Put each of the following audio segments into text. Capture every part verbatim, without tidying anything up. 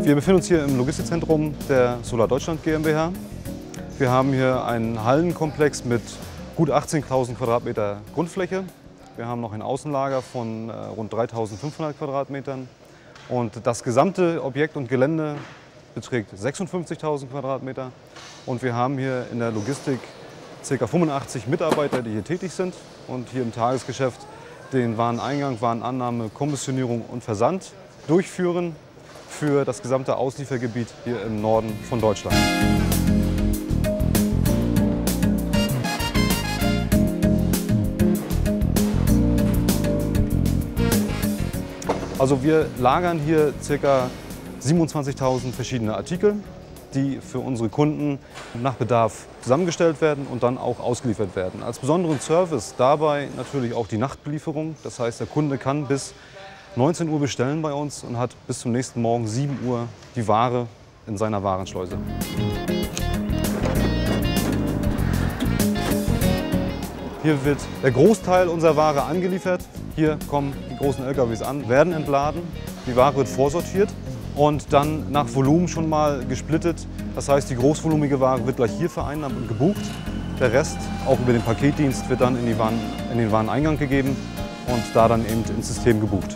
Wir befinden uns hier im Logistikzentrum der Solar Deutschland GmbH. Wir haben hier einen Hallenkomplex mit gut achtzehntausend Quadratmeter Grundfläche. Wir haben noch ein Außenlager von rund dreitausendfünfhundert Quadratmetern. Und das gesamte Objekt und Gelände beträgt sechsundfünfzigtausend Quadratmeter. Und wir haben hier in der Logistik ca. fünfundachtzig Mitarbeiter, die hier tätig sind und hier im Tagesgeschäft den Wareneingang, Warenannahme, Kommissionierung und Versand durchführen für das gesamte Ausliefergebiet hier im Norden von Deutschland. Also wir lagern hier ca. siebenundzwanzigtausend verschiedene Artikel, die für unsere Kunden nach Bedarf zusammengestellt werden und dann auch ausgeliefert werden. Als besonderen Service dabei natürlich auch die Nachtbelieferung. Das heißt, der Kunde kann bis neunzehn Uhr bestellen bei uns und hat bis zum nächsten Morgen sieben Uhr die Ware in seiner Warenschleuse. Hier wird der Großteil unserer Ware angeliefert. Hier kommen die großen L K Ws an, werden entladen, die Ware wird vorsortiert und dann nach Volumen schon mal gesplittet. Das heißt, die großvolumige Ware wird gleich hier vereinnahmt und gebucht. Der Rest, auch über den Paketdienst, wird dann in, die Waren, in den Wareneingang gegeben und da dann eben ins System gebucht.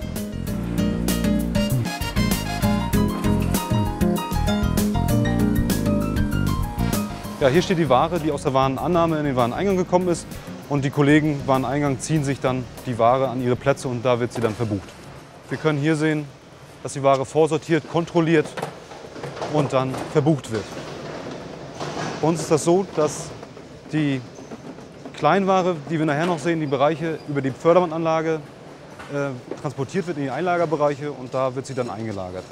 Ja, hier steht die Ware, die aus der Warenannahme in den Wareneingang gekommen ist. Und die Kollegen im Wareneingang ziehen sich dann die Ware an ihre Plätze und da wird sie dann verbucht. Wir können hier sehen, dass die Ware vorsortiert, kontrolliert und dann verbucht wird. Bei uns ist das so, dass die Kleinware, die wir nachher noch sehen, die Bereiche über die Förderbandanlage äh, transportiert wird in die Einlagerbereiche und da wird sie dann eingelagert.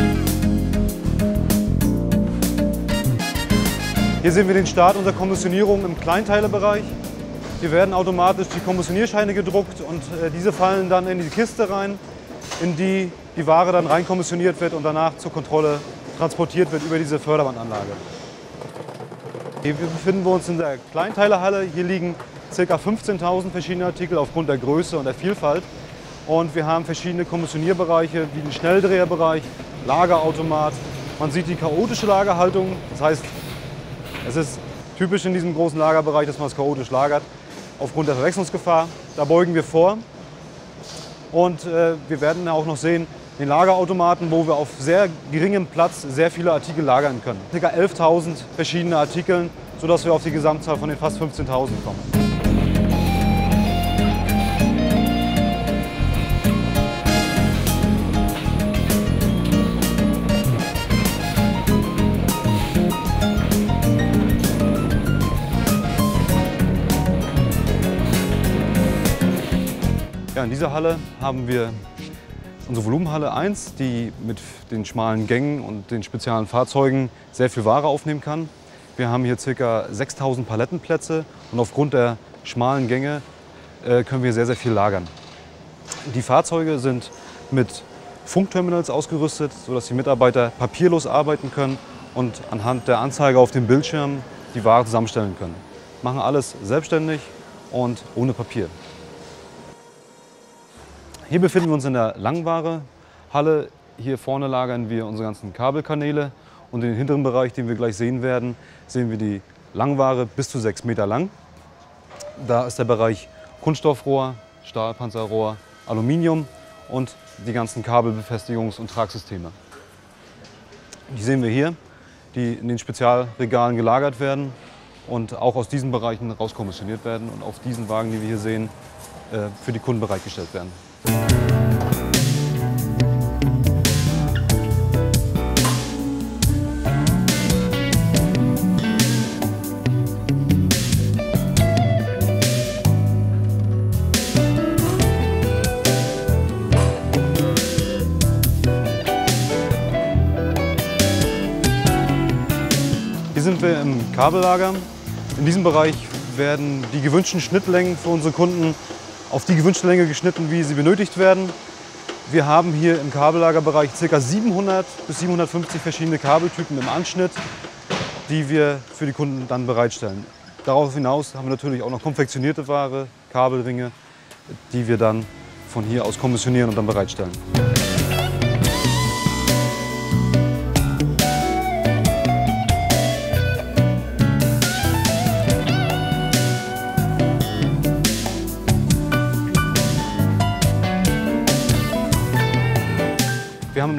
Hier sehen wir den Start unserer Kommissionierung im Kleinteilebereich. Hier werden automatisch die Kommissionierscheine gedruckt und äh, diese fallen dann in die Kiste rein, in die die Ware dann reinkommissioniert wird und danach zur Kontrolle transportiert wird über diese Förderbandanlage. Hier befinden wir uns in der Kleinteilehalle. Hier liegen ca. fünfzehntausend verschiedene Artikel aufgrund der Größe und der Vielfalt. Und wir haben verschiedene Kommissionierbereiche wie den Schnelldreherbereich, Lagerautomat. Man sieht die chaotische Lagerhaltung, das heißt, es ist typisch in diesem großen Lagerbereich, dass man es chaotisch lagert, aufgrund der Verwechslungsgefahr. Da beugen wir vor. Und äh, wir werden auch noch sehen, den Lagerautomaten, wo wir auf sehr geringem Platz sehr viele Artikel lagern können. Ca. elftausend verschiedene Artikel, sodass wir auf die Gesamtzahl von den fast fünfzehntausend kommen. Ja, in dieser Halle haben wir unsere Volumenhalle eins, die mit den schmalen Gängen und den speziellen Fahrzeugen sehr viel Ware aufnehmen kann. Wir haben hier ca. sechstausend Palettenplätze und aufgrund der schmalen Gänge äh, können wir sehr, sehr viel lagern. Die Fahrzeuge sind mit Funkterminals ausgerüstet, sodass die Mitarbeiter papierlos arbeiten können und anhand der Anzeige auf dem Bildschirm die Ware zusammenstellen können. Machen alles selbstständig und ohne Papier. Hier befinden wir uns in der Langwarehalle. Hier vorne lagern wir unsere ganzen Kabelkanäle und in den hinteren Bereich, den wir gleich sehen werden, sehen wir die Langware bis zu sechs Meter lang. Da ist der Bereich Kunststoffrohr, Stahlpanzerrohr, Aluminium und die ganzen Kabelbefestigungs- und Tragsysteme. Die sehen wir hier, die in den Spezialregalen gelagert werden und auch aus diesen Bereichen rauskommissioniert werden und auf diesen Wagen, die wir hier sehen, für die Kunden bereitgestellt werden. Hier sind wir im Kabellager. In diesem Bereich werden die gewünschten Schnittlängen für unsere Kunden auf die gewünschte Länge geschnitten, wie sie benötigt werden. Wir haben hier im Kabellagerbereich ca. siebenhundert bis siebenhundertfünfzig verschiedene Kabeltypen im Anschnitt, die wir für die Kunden dann bereitstellen. Darauf hinaus haben wir natürlich auch noch konfektionierte Ware, Kabelringe, die wir dann von hier aus kommissionieren und dann bereitstellen.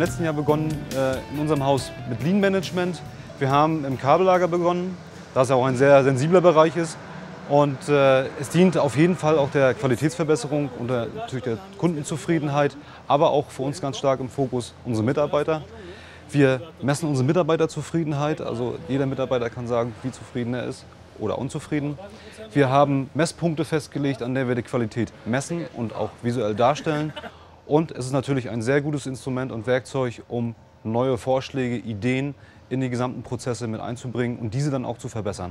letzten Jahr begonnen in unserem Haus mit Lean Management. Wir haben im Kabellager begonnen, da es ja auch ein sehr sensibler Bereich ist. Und äh, es dient auf jeden Fall auch der Qualitätsverbesserung und der, natürlich der Kundenzufriedenheit, aber auch für uns ganz stark im Fokus unsere Mitarbeiter. Wir messen unsere Mitarbeiterzufriedenheit, also jeder Mitarbeiter kann sagen, wie zufrieden er ist oder unzufrieden. Wir haben Messpunkte festgelegt, an der wir die Qualität messen und auch visuell darstellen. Und es ist natürlich ein sehr gutes Instrument und Werkzeug, um neue Vorschläge, Ideen in die gesamten Prozesse mit einzubringen und diese dann auch zu verbessern.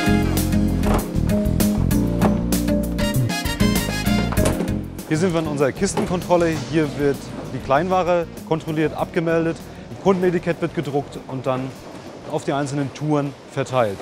Hier sind wir in unserer Kistenkontrolle. Hier wird die Kleinware kontrolliert, abgemeldet, ein Kundenetikett wird gedruckt und dann auf die einzelnen Touren verteilt.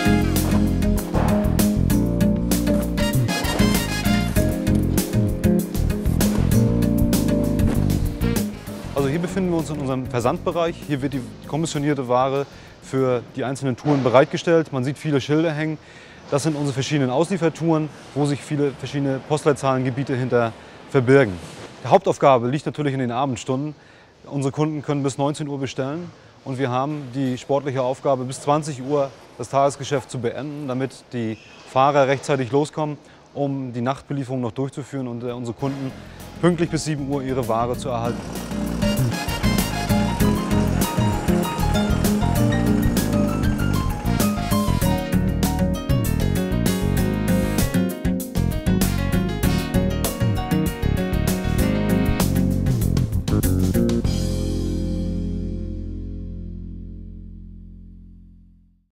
Also hier befinden wir uns in unserem Versandbereich. Hier wird die kommissionierte Ware für die einzelnen Touren bereitgestellt. Man sieht viele Schilder hängen. Das sind unsere verschiedenen Ausliefertouren, wo sich viele verschiedene Postleitzahlengebiete hinter verbirgen. Die Hauptaufgabe liegt natürlich in den Abendstunden. Unsere Kunden können bis neunzehn Uhr bestellen und wir haben die sportliche Aufgabe, bis zwanzig Uhr das Tagesgeschäft zu beenden, damit die Fahrer rechtzeitig loskommen, um die Nachtbelieferung noch durchzuführen und unsere Kunden pünktlich bis sieben Uhr ihre Ware zu erhalten.